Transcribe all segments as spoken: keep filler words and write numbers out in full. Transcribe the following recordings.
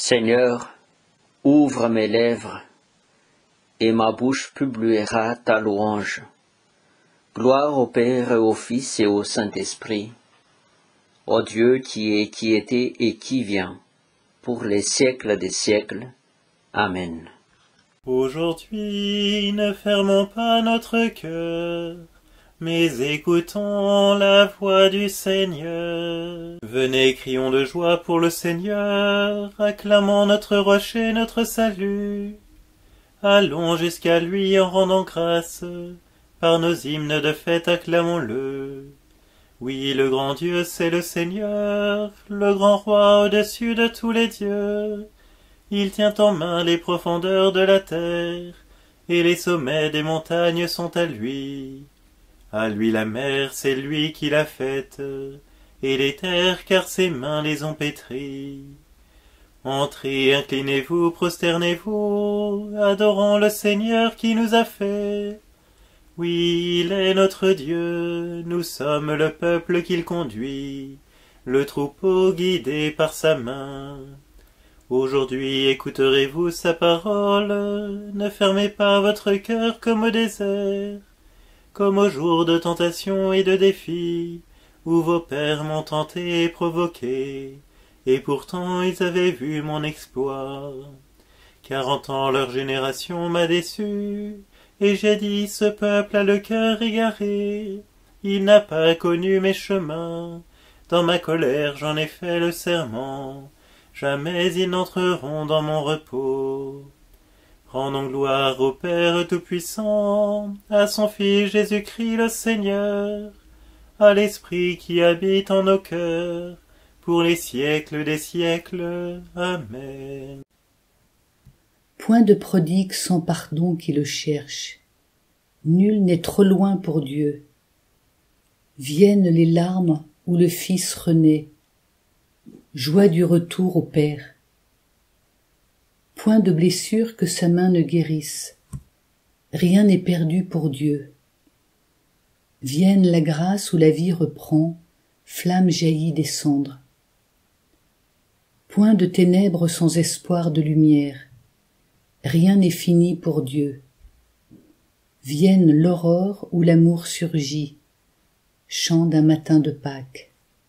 Seigneur, ouvre mes lèvres, et ma bouche publiera ta louange. Gloire au Père et au Fils et au Saint-Esprit, au Dieu qui est, qui était et qui vient, pour les siècles des siècles. Amen. Aujourd'hui, ne fermons pas notre cœur, mais écoutons la voix du Seigneur. Venez, crions de joie pour le Seigneur, acclamons notre rocher, notre salut. Allons jusqu'à lui en rendant grâce, par nos hymnes de fête acclamons-le. Oui, le grand Dieu, c'est le Seigneur, le grand roi au-dessus de tous les dieux. Il tient en main les profondeurs de la terre, et les sommets des montagnes sont à lui. À lui la mer, c'est lui qui l'a faite, et les terres, car ses mains les ont pétries. Entrez, inclinez-vous, prosternez-vous, adorons le Seigneur qui nous a fait. Oui, il est notre Dieu, nous sommes le peuple qu'il conduit, le troupeau guidé par sa main. Aujourd'hui écouterez-vous sa parole, ne fermez pas votre cœur comme au désert, comme au jour de tentation et de défi, où vos pères m'ont tenté et provoqué, et pourtant ils avaient vu mon exploit. Quarante ans leur génération m'a déçu, et j'ai dit, ce peuple a le cœur égaré, il n'a pas connu mes chemins, dans ma colère j'en ai fait le serment, jamais ils n'entreront dans mon repos. Rendons gloire au Père Tout-Puissant, à son Fils Jésus-Christ le Seigneur, à l'Esprit qui habite en nos cœurs, pour les siècles des siècles. Amen. Point de prodigue sans pardon qui le cherche. Nul n'est trop loin pour Dieu. Viennent les larmes où le Fils renaît. Joie du retour au Père. Point de blessure que sa main ne guérisse. Rien n'est perdu pour Dieu. Vienne la grâce où la vie reprend, flamme jaillit des cendres. Point de ténèbres sans espoir de lumière. Rien n'est fini pour Dieu. Vienne l'aurore où l'amour surgit, chant d'un matin de Pâques.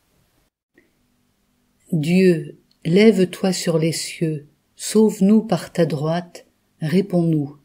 Dieu, lève-toi sur les cieux, sauve-nous par ta droite, réponds-nous.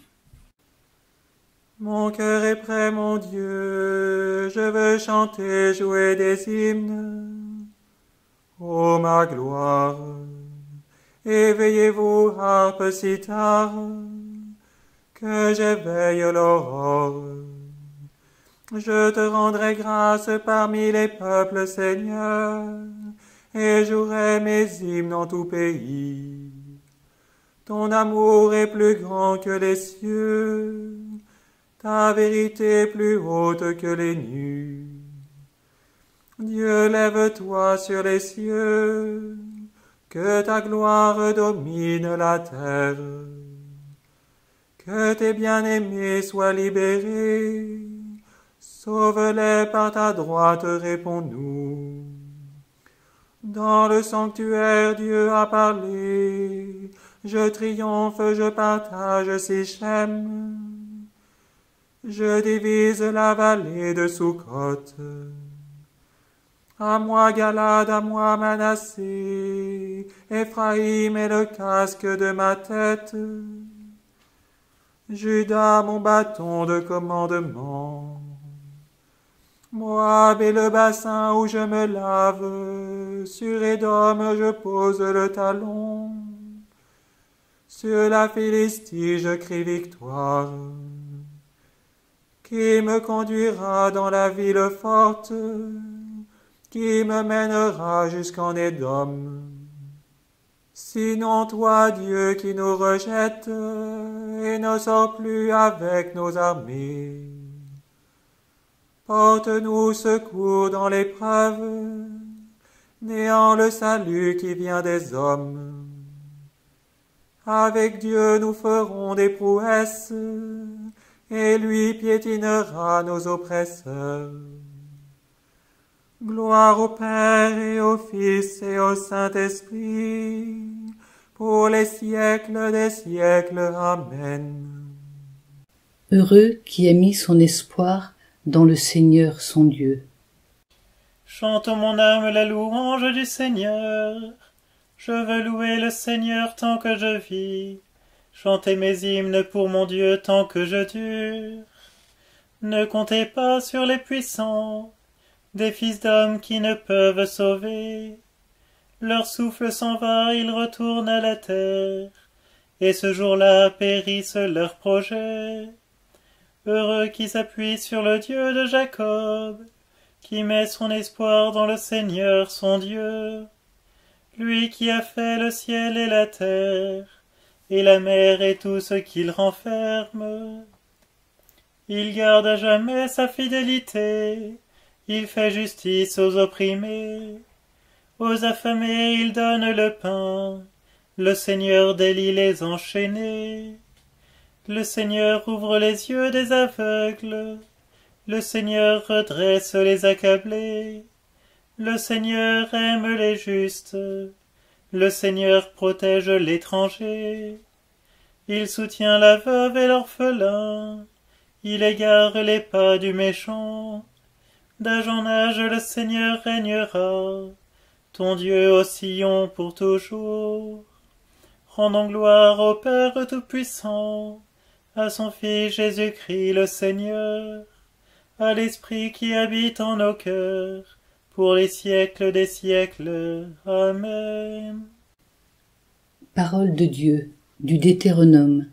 Mon cœur est prêt, mon Dieu, je veux chanter, jouer des hymnes. Ô ma gloire, éveillez-vous, harpe sitar, que j'éveille l'aurore. Je te rendrai grâce parmi les peuples, Seigneur, et jouerai mes hymnes en tout pays. Ton amour est plus grand que les cieux, ta vérité plus haute que les nues. Dieu, lève-toi sur les cieux, que ta gloire domine la terre. Que tes bien-aimés soient libérés, sauve-les par ta droite, réponds-nous. Dans le sanctuaire, Dieu a parlé, je triomphe, je partage Sichem. Je divise la vallée de Sukkot. À moi Galade, à moi Manassé, Éphraïm est le casque de ma tête. Juda, mon bâton de commandement. Moab est le bassin où je me lave, sur Édom je pose le talon. Sur la Philistie je crie victoire. Qui me conduira dans la ville forte, qui me mènera jusqu'en Édom? Sinon toi, Dieu, qui nous rejette et ne sort plus avec nos armées. Porte-nous secours dans l'épreuve, néant le salut qui vient des hommes. Avec Dieu nous ferons des prouesses, et lui piétinera nos oppresseurs. Gloire au Père et au Fils et au Saint-Esprit, pour les siècles des siècles. Amen. Heureux qui a mis son espoir dans le Seigneur son Dieu. Chante mon âme la louange du Seigneur. Je veux louer le Seigneur tant que je vis, chanter mes hymnes pour mon Dieu tant que je dure. Ne comptez pas sur les puissants, des fils d'hommes qui ne peuvent sauver. Leur souffle s'en va, ils retournent à la terre, et ce jour-là périssent leurs projets. Heureux qui s'appuie sur le Dieu de Jacob, qui met son espoir dans le Seigneur son Dieu. Lui qui a fait le ciel et la terre, et la mer et tout ce qu'il renferme. Il garde à jamais sa fidélité, il fait justice aux opprimés. Aux affamés il donne le pain, le Seigneur délie les enchaînés. Le Seigneur ouvre les yeux des aveugles, le Seigneur redresse les accablés. Le Seigneur aime les justes, le Seigneur protège l'étranger. Il soutient la veuve et l'orphelin, il égare les pas du méchant. D'âge en âge le Seigneur régnera, ton Dieu au Sion pour toujours. Rendons gloire au Père Tout-Puissant, à son Fils Jésus-Christ le Seigneur, à l'Esprit qui habite en nos cœurs, pour les siècles des siècles. Amen. Parole de Dieu, du Deutéronome.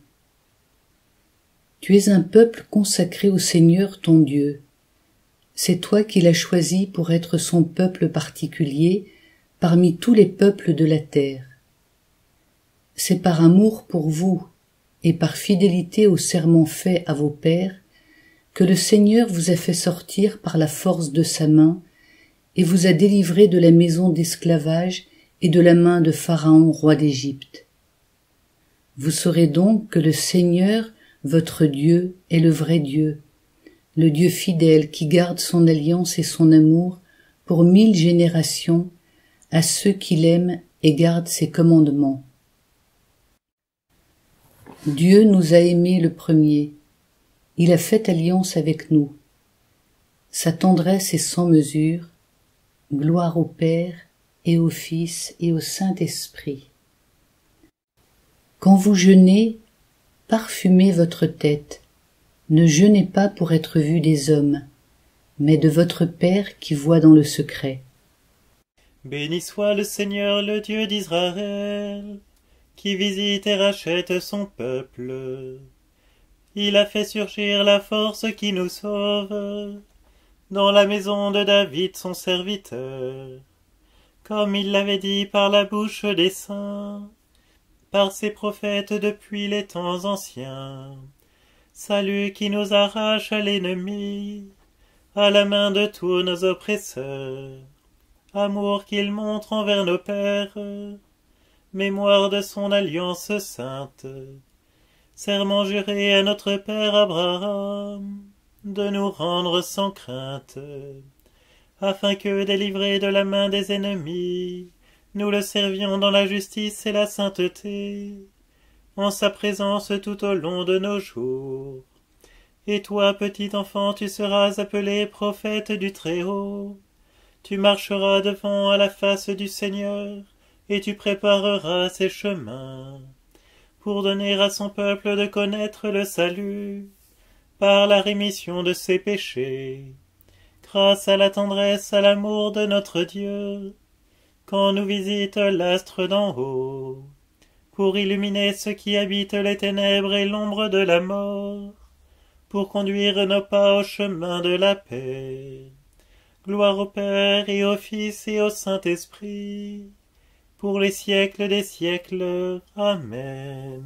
Tu es un peuple consacré au Seigneur ton Dieu. C'est toi qui l'as choisi pour être son peuple particulier parmi tous les peuples de la terre. C'est par amour pour vous et par fidélité au serment fait à vos pères que le Seigneur vous a fait sortir par la force de sa main et vous a délivré de la maison d'esclavage et de la main de Pharaon, roi d'Égypte. Vous saurez donc que le Seigneur, votre Dieu, est le vrai Dieu, le Dieu fidèle qui garde son alliance et son amour pour mille générations à ceux qui l'aiment et gardent ses commandements. Dieu nous a aimés le premier, il a fait alliance avec nous. Sa tendresse est sans mesure. Gloire au Père, et au Fils, et au Saint-Esprit. Quand vous jeûnez, parfumez votre tête. Ne jeûnez pas pour être vu des hommes, mais de votre Père qui voit dans le secret. Béni soit le Seigneur, le Dieu d'Israël, qui visite et rachète son peuple. Il a fait surgir la force qui nous sauve, dans la maison de David son serviteur, comme il l'avait dit par la bouche des saints, par ses prophètes depuis les temps anciens. Salut qui nous arrache à l'ennemi, à la main de tous nos oppresseurs. Amour qu'il montre envers nos pères, mémoire de son alliance sainte. Serment juré à notre père Abraham, de nous rendre sans crainte, afin que, délivrés de la main des ennemis, nous le servions dans la justice et la sainteté, en sa présence tout au long de nos jours. Et toi, petit enfant, tu seras appelé prophète du Très-Haut. Tu marcheras devant à la face du Seigneur, et tu prépareras ses chemins, pour donner à son peuple de connaître le salut, par la rémission de ses péchés, grâce à la tendresse, à l'amour de notre Dieu, quand nous visite l'astre d'en haut, pour illuminer ceux qui habitent les ténèbres et l'ombre de la mort, pour conduire nos pas au chemin de la paix. Gloire au Père et au Fils et au Saint-Esprit, pour les siècles des siècles. Amen.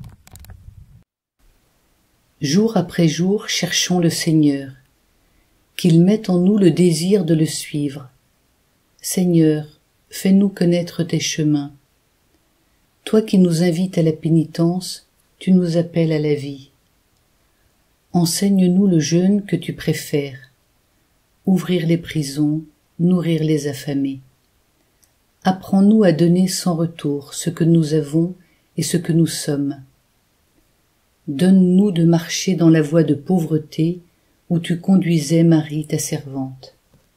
Jour après jour, cherchons le Seigneur, qu'il mette en nous le désir de le suivre. Seigneur, fais-nous connaître tes chemins. Toi qui nous invites à la pénitence, tu nous appelles à la vie. Enseigne-nous le jeûne que tu préfères, ouvrir les prisons, nourrir les affamés. Apprends-nous à donner sans retour ce que nous avons et ce que nous sommes. Donne-nous de marcher dans la voie de pauvreté où tu conduisais Marie ta servante.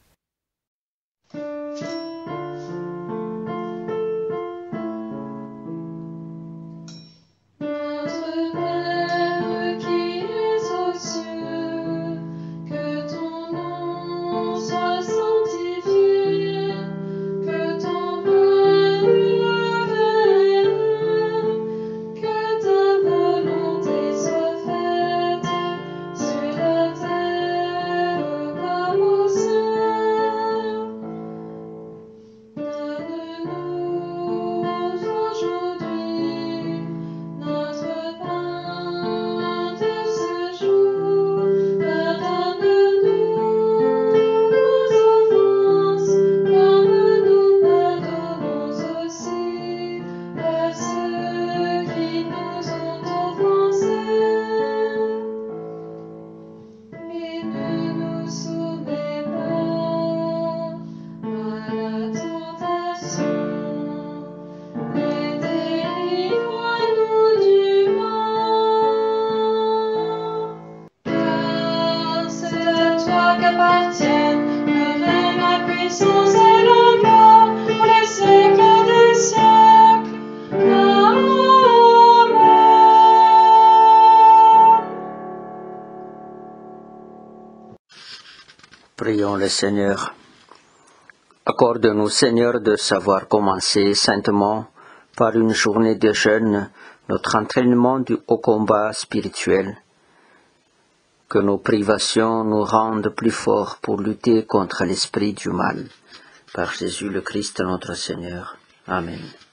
Prions le Seigneur. Accorde-nous, Seigneur, de savoir commencer saintement par une journée de jeûne notre entraînement du haut combat spirituel. Que nos privations nous rendent plus forts pour lutter contre l'esprit du mal. Par Jésus le Christ notre Seigneur. Amen.